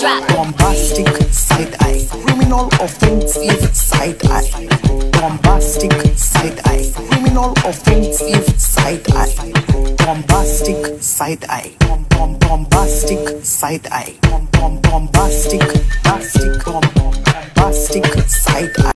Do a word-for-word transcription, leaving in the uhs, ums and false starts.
drop. Bombastic side eye, criminal offensive side eye. Bombastic side eye, criminal offensive side eye. Bombastic side eye, bom bom bombastic side eye, bom bom bombastic, bombastic, bombastic side eye.